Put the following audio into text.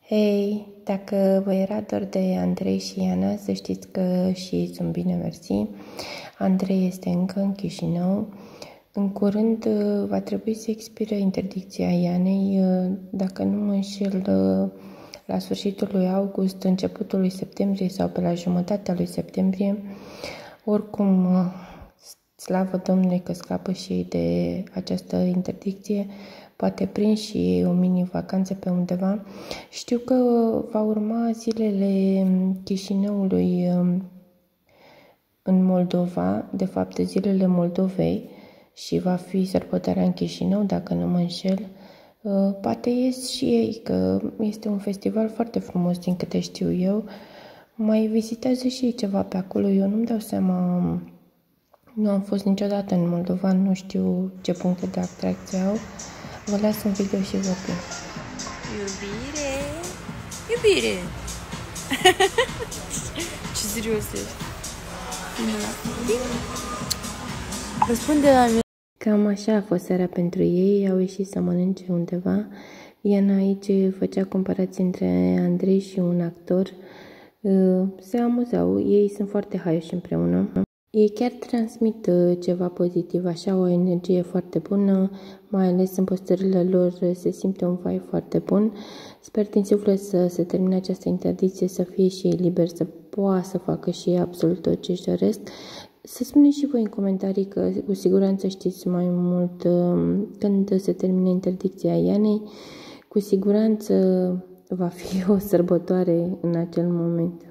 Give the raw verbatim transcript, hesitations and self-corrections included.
Hei, dacă vă era dor de Andrei și Iana, să știți că și ei sunt bine, mersi. Andrei este încă în Chișinău. În curând va trebui să expire interdicția Ianei, dacă nu mă înșel, la sfârșitul lui august, începutul lui septembrie sau pe la jumătatea lui septembrie. Oricum, slavă Domnului că scapă și ei de această interdicție, poate prind și ei o mini-vacanță pe undeva. Știu că va urma zilele Chișinăului în Moldova, de fapt zilele Moldovei, și va fi sărbătoarea în Chișinău, dacă nu mă înșel. Poate ies și ei, că este un festival foarte frumos din câte știu eu. Mai vizitează și ei ceva pe acolo, eu nu-mi dau seama, nu am fost niciodată în Moldova, nu știu ce puncte de atracție au. Vă las un video și vorbim. Iubire! Iubire! Ce serios ești! Răspunde la mine! Cam așa a fost seara pentru ei, au ieșit să mănânce undeva. Iana aici făcea comparații între Andrei și un actor. Se amuzau, ei sunt foarte haioși împreună. Ei chiar transmit ceva pozitiv, așa, o energie foarte bună, mai ales în postările lor se simte un vibe foarte bun. Sper din suflet să se termine această interdicție, să fie și ei liberi, să poată să facă și ei absolut tot ce își doresc. Să spuneți și voi în comentarii că cu siguranță știți mai mult când se termine interdicția Ianei. Cu siguranță va fi o sărbătoare în acel moment.